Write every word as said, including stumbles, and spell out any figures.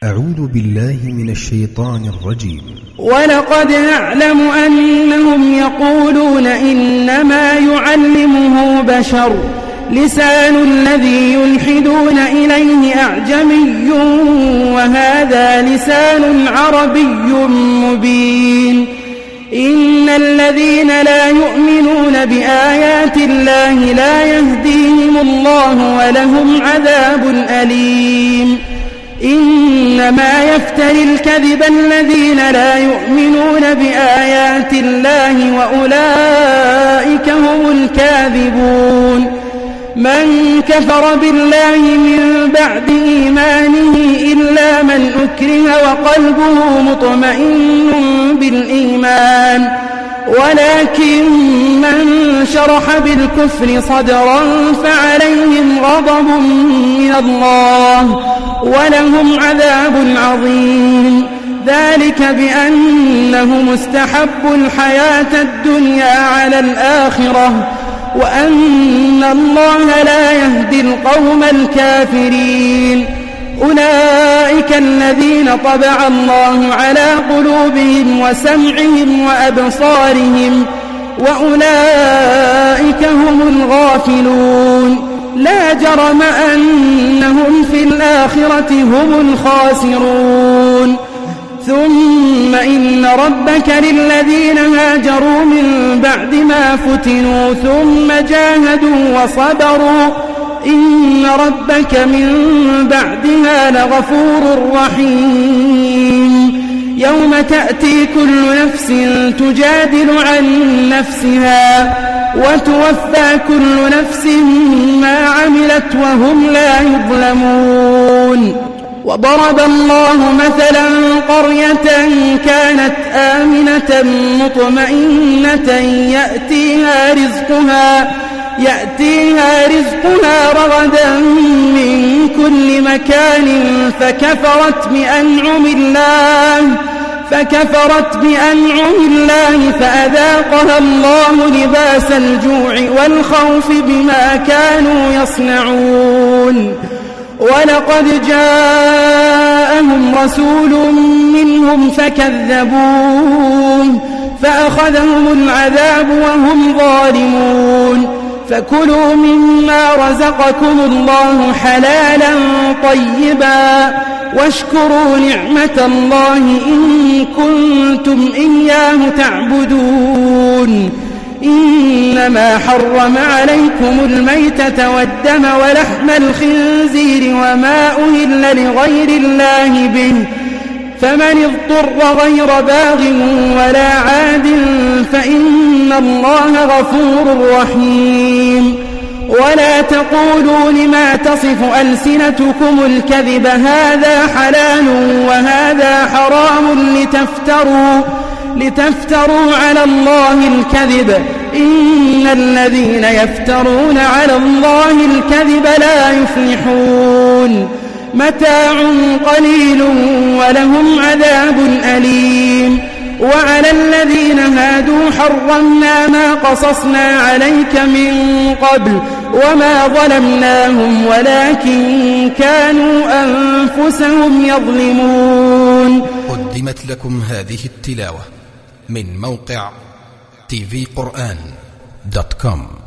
أعوذ بالله من الشيطان الرجيم. ولقد نعلم أنهم يقولون إنما يعلمه بشر لسان الذي يلحدون إليه أعجمي وهذا لسان عربي مبين. إن الذين لا يؤمنون بآيات الله لا يهديهم الله ولهم عذاب أليم. إنما يفتري الكذب الذين لا يؤمنون بآيات الله وأولئك هم الكاذبون. من كفر بالله من بعد إيمانه إلا من أكره وقلبه مطمئن بالإيمان ولكن من شرح بالكفر صدرا فعليهم غضب من الله ولهم عذاب عظيم. ذلك بأنهم استحبوا الحياة الدنيا على الآخرة وأن الله لا يهدي القوم الكافرين. أولئك الذين طبع الله على قلوبهم وسمعهم وأبصارهم وأولئك هم الغافلون. لا جرم أنهم في الآخرة هم الخاسرون. ثم إن ربك للذين هاجروا من بعد ما فتنوا ثم جاهدوا وصبروا إن ربك من بعدها لغفور رحيم. يوم تأتي كل نفس تجادل عن نفسها وتوفى كل نفس ما عملت وهم لا يظلمون. وضرب الله مثلا قرية كانت آمنة مطمئنة يأتيها رزقها يأتيها رزقها رغدا من كل مكان فكفرت بأنعم الله فكفرت بأنعم الله فأذاقها الله لباس الجوع والخوف بما كانوا يصنعون. ولقد جاءهم رسول منهم فكذبوه فأخذهم العذاب وهم ظالمون. فكلوا مما رزقكم الله حلالا طيبا واشكروا نعمة الله إن كنتم إياه تعبدون. إنما حرم عليكم الميتة والدم ولحم الخنزير وما أهل لغير الله به فمن اضطر غير باغ ولا عاد فإن الله غفور رحيم. ولا تقولوا لما تصف ألسنتكم الكذب هذا حلال وهذا حرام لتفتروا لتفتروا على الله الكذب إن الذين يفترون على الله الكذب لا يفلحون. متاع قليل ولهم عذاب أليم. وعلى الذين هادوا حرمنا ما قصصنا عليك من قبل وما ظلمناهم ولكن كانوا أنفسهم يظلمون. قدمت لكم هذه التلاوة من موقع تي في قرآن دوت كوم.